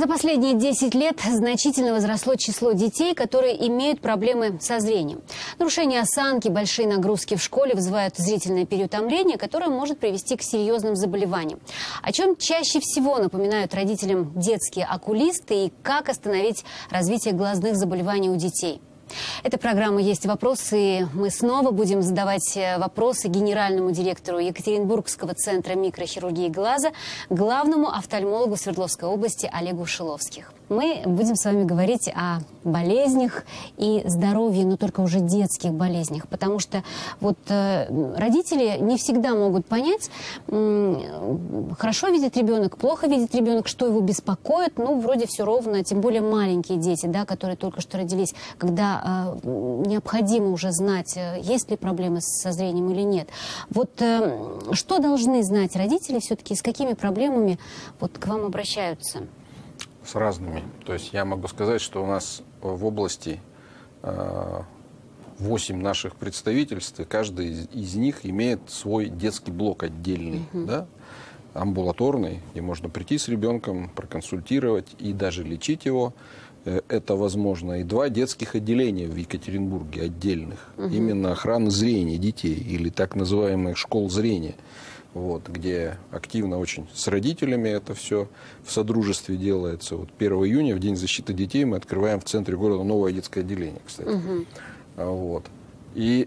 За последние 10 лет значительно возросло число детей, которые имеют проблемы со зрением. Нарушение осанки, большие нагрузки в школе вызывают зрительное переутомление, которое может привести к серьезным заболеваниям. О чем чаще всего напоминают родителям детские окулисты и как остановить развитие глазных заболеваний у детей? Эта программа «Есть вопросы». Мы снова будем задавать вопросы генеральному директору Екатеринбургского центра микрохирургии глаза, главному офтальмологу Свердловской области Олегу Шиловских. Мы будем с вами говорить о болезнях и здоровье, но только уже детских болезнях. Потому что вот родители не всегда могут понять, хорошо видит ребенок, плохо видит ребенок, что его беспокоит. Ну, вроде все ровно, тем более маленькие дети, да, которые только что родились, когда необходимо уже знать, есть ли проблемы со зрением или нет. Вот что должны знать родители все-таки, с какими проблемами вот к вам обращаются? С разными. То есть я могу сказать, что у нас в области 8 наших представительств, и каждый из них имеет свой детский блок отдельный, да, амбулаторный, где можно прийти с ребенком, проконсультировать и даже лечить его. Это возможно. И 2 детских отделения в Екатеринбурге отдельных. Именно охраны зрения детей или так называемых школ зрения. Вот, где активно очень с родителями это все в содружестве делается. Вот 1 июня, в День защиты детей, мы открываем в центре города новое детское отделение, кстати. Вот. И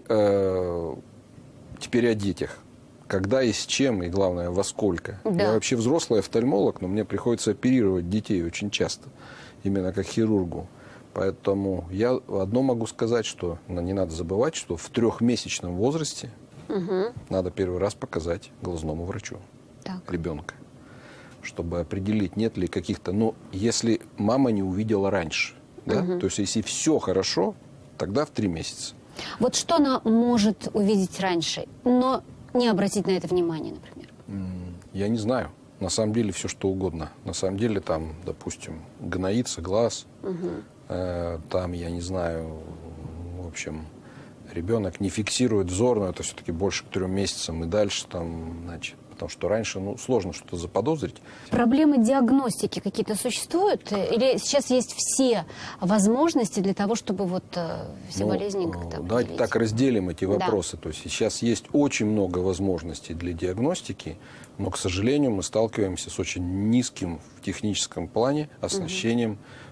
теперь о детях. Когда и с чем, и главное, во сколько. Да. Я вообще взрослый офтальмолог, но мне приходится оперировать детей очень часто. Именно как хирургу. Поэтому я одно могу сказать, что не надо забывать, что в 3-месячном возрасте надо первый раз показать глазному врачу ребенка, чтобы определить, нет ли каких-то... Но если мама не увидела раньше, да, то есть если все хорошо, тогда в 3 месяца. Вот что она может увидеть раньше, но не обратить на это внимание, например? Я не знаю. На самом деле все что угодно. На самом деле там, допустим, гноится глаз, там, я не знаю, в общем, ребенок не фиксирует взор, но это все-таки больше к 3 месяцам и дальше там, значит, потому что раньше, сложно что-то заподозрить. Проблемы диагностики какие-то существуют? Или сейчас есть все возможности для того, чтобы вот все болезни как-то... Давайте так разделим эти вопросы. Да. То есть сейчас есть очень много возможностей для диагностики, но, к сожалению, мы сталкиваемся с очень низким в техническом плане оснащением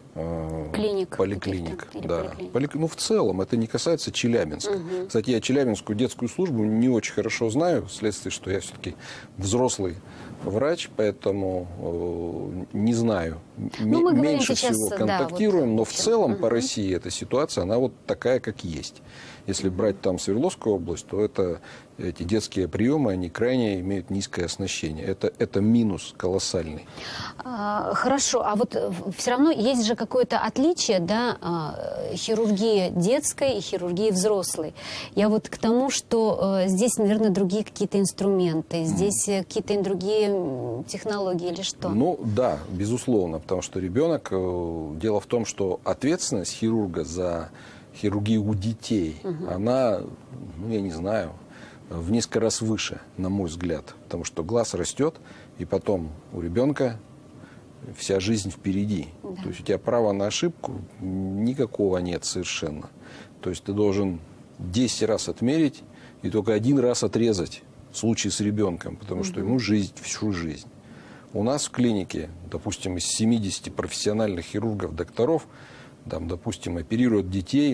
поликлиник. Да. Ну, в целом, это не касается Челябинска. Кстати, я челябинскую детскую службу не очень хорошо знаю, вследствие, что я все-таки взрослый врач, поэтому не знаю. Меньше всего контактируем, но в целом по России эта ситуация, она вот такая, как есть. Если брать там Свердловскую область, то эти детские приемы, они крайне имеют низкое оснащение. Это минус колоссальный. Хорошо, а вот все равно есть же какое-то отличие, да, хирургии детской и хирургии взрослой. Я вот к тому, что здесь, наверное, другие какие-то инструменты, здесь какие-то другие технологии или что? Ну да, безусловно, потому что ребенок, дело в том, что ответственность хирурга за хирургию у детей, она, я не знаю, в несколько раз выше, на мой взгляд. Потому что глаз растет, и потом у ребенка вся жизнь впереди. Да. То есть у тебя права на ошибку никакого нет совершенно. То есть ты должен 10 раз отмерить и только 1 раз отрезать в случае с ребенком, потому что ему жизнь, всю жизнь. У нас в клинике, допустим, из 70 профессиональных хирургов, докторов, там, допустим, оперируют детей,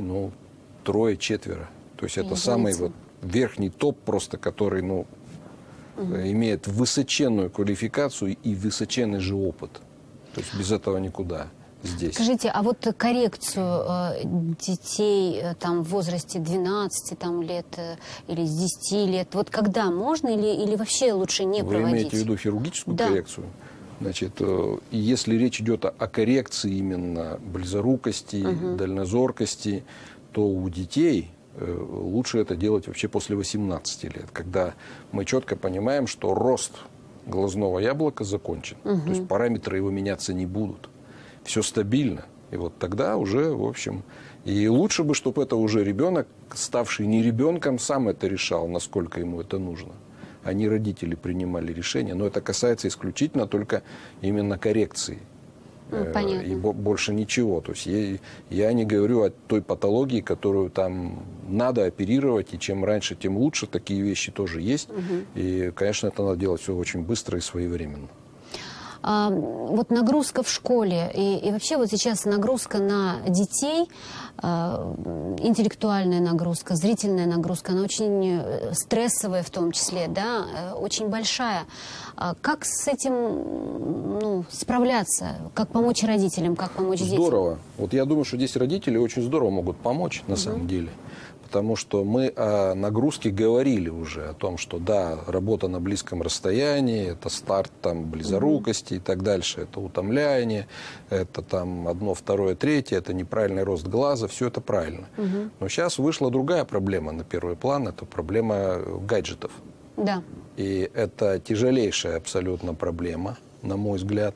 3-4. То есть это самый вот верхний топ просто, который, имеет высоченную квалификацию и высоченный же опыт. То есть без этого никуда здесь. Скажите, а вот коррекцию детей там, в возрасте 12 лет или с 10 лет, вот когда можно или вообще лучше не проводить? Вы имеете в виду хирургическую коррекцию? Значит, если речь идет о коррекции именно близорукости, дальнозоркости, то у детей лучше это делать вообще после 18 лет, когда мы четко понимаем, что рост глазного яблока закончен. То есть параметры его меняться не будут. Все стабильно. И вот тогда уже, в общем... И лучше бы, чтобы это уже ребенок, ставший не ребенком, сам это решал, насколько ему это нужно. А не родители принимали решение. Но это касается исключительно только именно коррекции и больше ничего. То есть я не говорю о той патологии, которую там надо оперировать, и чем раньше, тем лучше. Такие вещи тоже есть. И, конечно, это надо делать все очень быстро и своевременно. Вот нагрузка в школе и вообще вот сейчас нагрузка на детей, интеллектуальная нагрузка, зрительная нагрузка, она очень стрессовая в том числе, да, очень большая. Как с этим справляться? Как помочь родителям, как помочь детям? Здорово. Вот я думаю, что здесь родители очень здорово могут помочь на самом деле. Потому что мы о нагрузке говорили уже, о том, что да, работа на близком расстоянии, это старт там близорукости и так дальше, это утомляние, это там 1, 2, 3, это неправильный рост глаза, все это правильно. Но сейчас вышла другая проблема на первый план, это проблема гаджетов. Да. И это тяжелейшая абсолютно проблема, на мой взгляд,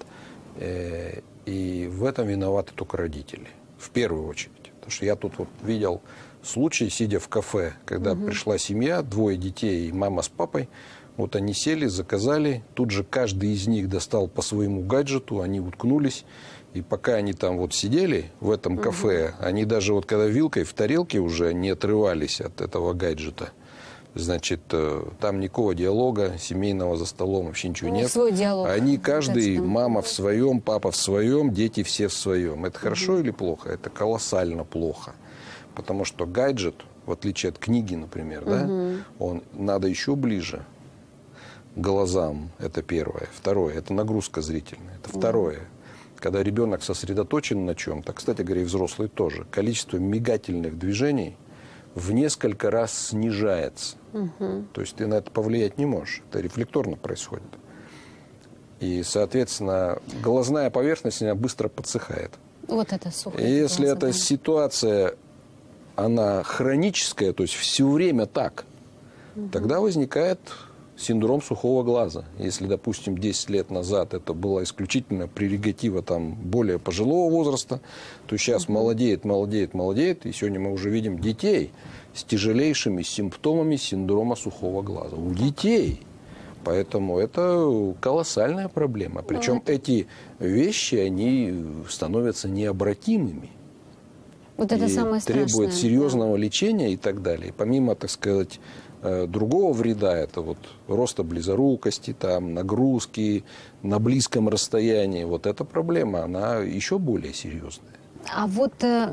и в этом виноваты только родители, в первую очередь. Потому что я тут вот видел случай, сидя в кафе, когда пришла семья, 2 детей и мама с папой, вот они сели, заказали, тут же каждый из них достал по своему гаджету, они уткнулись, и пока они там вот сидели в этом кафе, они даже вот когда вилкой в тарелке уже не отрывались от этого гаджета. Значит, там никакого диалога семейного за столом, вообще ничего нет. Свой диалог. Они каждый, мама в своем, папа в своем, дети все в своем. Это хорошо или плохо? Это колоссально плохо. Потому что гаджет, в отличие от книги, например, да, он надо еще ближе к глазам. Это первое. Второе, это нагрузка зрительная. Это второе. Когда ребенок сосредоточен на чем-то, кстати говоря, и взрослый тоже, количество мигательных движений в несколько раз снижается. То есть ты на это повлиять не можешь. Это рефлекторно происходит. И, соответственно, глазная поверхность она быстро подсыхает. Вот это сухо. И если эта ситуация, она хроническая, то есть все время так, тогда возникает синдром сухого глаза. Если, допустим, 10 лет назад это была исключительно прерогатива там, более пожилого возраста, то сейчас молодеет, и сегодня мы уже видим детей с тяжелейшими симптомами синдрома сухого глаза. У детей. Поэтому это колоссальная проблема. Причем эти вещи, они становятся необратимыми. Вот это самое страшное. Требует серьезного лечения и так далее. Помимо, так сказать, другого вреда, это вот роста близорукости, там, нагрузки на близком расстоянии. Вот эта проблема, она еще более серьезная. А вот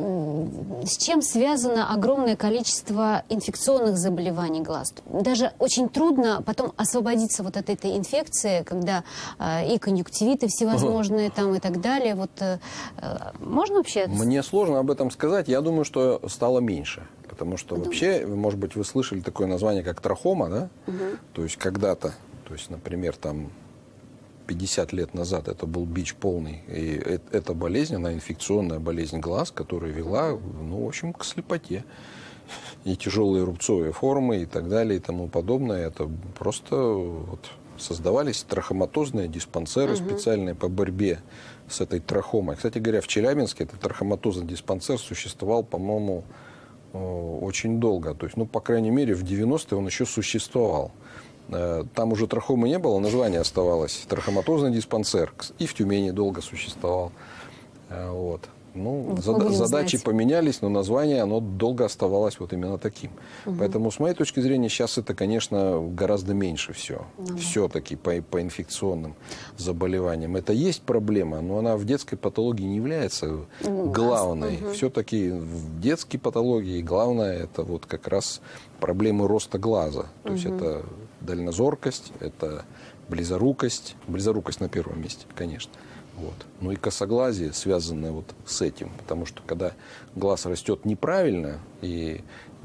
с чем связано огромное количество инфекционных заболеваний глаз? Даже очень трудно потом освободиться вот от этой инфекции, когда и конъюнктивиты всевозможные там и так далее. Вот можно вообще... Мне сложно об этом сказать. Я думаю, что стало меньше. Потому что вообще, может быть, вы слышали такое название, как трахома, да? То есть когда-то, то есть, например, там 50 лет назад это был бич полный. И эта болезнь, она инфекционная болезнь глаз, которая вела, ну, в общем, к слепоте. И тяжелые рубцовые формы и так далее и тому подобное. Это просто вот создавались трахоматозные диспансеры специальные по борьбе с этой трахомой. Кстати говоря, в Челябинске этот трахоматозный диспансер существовал, по-моему, очень долго. То есть, ну, по крайней мере, в 90-е он еще существовал. Там уже трахомы не было, название оставалось. Трахоматозный диспансер. И в Тюмени долго существовал. Вот. Ну, задачи поменялись, но название оно долго оставалось вот именно таким. Поэтому, с моей точки зрения, сейчас это, конечно, гораздо меньше все. Все-таки по инфекционным заболеваниям. Это есть проблема, но она в детской патологии не является главной. Все-таки в детской патологии главное это вот как раз проблемы роста глаза. То есть это дальнозоркость, это близорукость. Близорукость на первом месте, конечно. Вот. Ну и косоглазие, связанное вот с этим. Потому что когда глаз растет неправильно и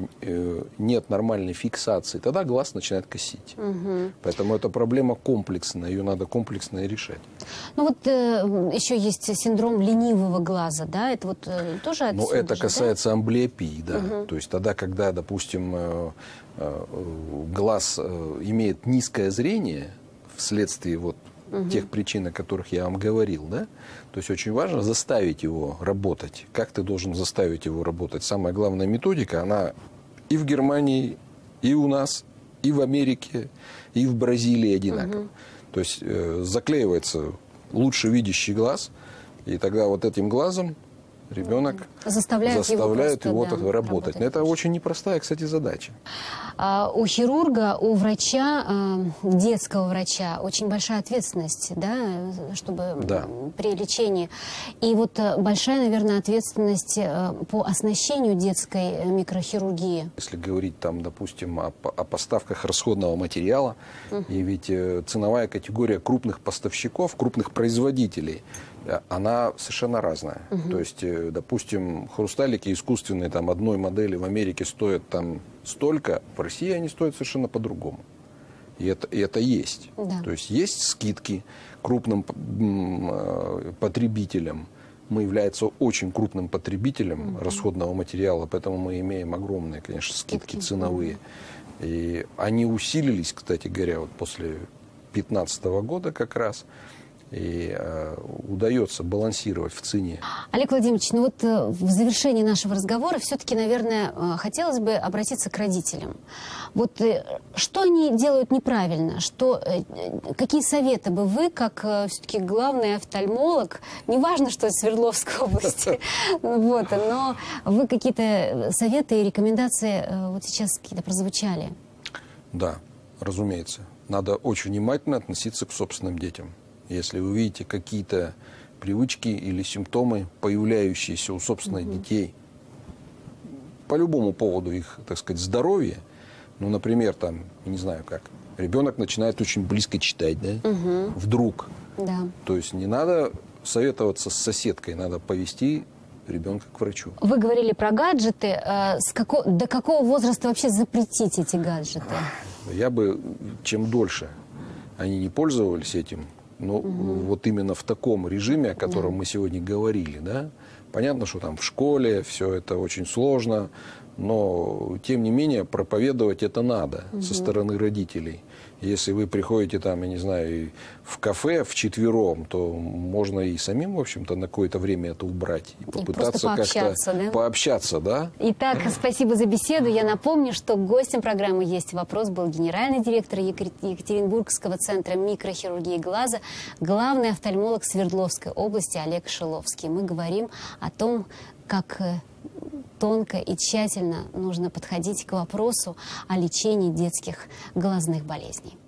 нет нормальной фиксации, тогда глаз начинает косить. Поэтому это проблема комплексная, ее надо комплексно решать. Ну вот еще есть синдром ленивого глаза, да? Это вот тоже отсюда? Ну это касается амблиопии, да. То есть тогда, когда, допустим, глаз имеет низкое зрение вследствие вот тех причин, о которых я вам говорил, да? То есть очень важно заставить его работать. Как ты должен заставить его работать? Самая главная методика, она и в Германии, и у нас, и в Америке, и в Бразилии одинакова. То есть заклеивается лучше видящий глаз, И тогда вот этим глазом ребенок заставляет его работать. Но это очень непростая, кстати, задача. У хирурга, у врача, детского врача очень большая ответственность, да, чтобы при лечении. И вот большая, наверное, ответственность по оснащению детской микрохирургии. Если говорить там, допустим, о поставках расходного материала, и ведь ценовая категория крупных поставщиков, крупных производителей, она совершенно разная. То есть, допустим, хрусталики искусственные там одной модели в Америке стоят там столько, в России они стоят совершенно по-другому. И это есть. Да. То есть есть скидки крупным потребителям. Мы являемся очень крупным потребителем расходного материала, поэтому мы имеем огромные, конечно, скидки ценовые. И они усилились, кстати говоря, вот после 2015 года как раз. И удается балансировать в цене. Олег Владимирович, ну вот в завершении нашего разговора все-таки, наверное, хотелось бы обратиться к родителям. Вот что они делают неправильно? Какие советы бы вы, как все-таки главный офтальмолог, неважно, что из Свердловской области, но вы какие-то советы и рекомендации вот сейчас какие-то прозвучали? Да, разумеется. Надо очень внимательно относиться к собственным детям. Если вы видите какие-то привычки или симптомы, появляющиеся у собственных детей, по любому поводу их, так сказать, здоровья, ну, например, там, не знаю как, ребенок начинает очень близко читать, да, вдруг. Да. То есть не надо советоваться с соседкой, надо повести ребенка к врачу. Вы говорили про гаджеты. До какого возраста вообще запретить эти гаджеты? Я бы, чем дольше они не пользовались этим, ну, вот именно в таком режиме, о котором мы сегодня говорили, да, понятно, что там в школе все это очень сложно, но, тем не менее, проповедовать это надо со стороны родителей. Если вы приходите там, я не знаю, в кафе вчетвером, то можно и самим, в общем-то, на какое-то время это убрать. И попытаться как-то пообщаться, да? Итак, спасибо за беседу. Я напомню, что гостем программы «Есть вопрос» был генеральный директор Екатеринбургского центра микрохирургии глаза, главный офтальмолог Свердловской области Олег Шиловский. Мы говорим о том, как тонко и тщательно нужно подходить к вопросу о лечении детских глазных болезней.